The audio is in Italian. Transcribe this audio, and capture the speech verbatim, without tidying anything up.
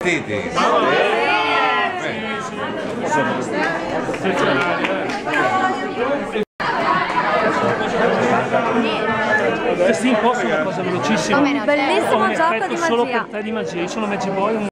Titi. Questi imposti sono una cosa velocissima. Un bellissimo Ho un gioco effetto di solo magia. per te di magia. Io sono Magic Boy.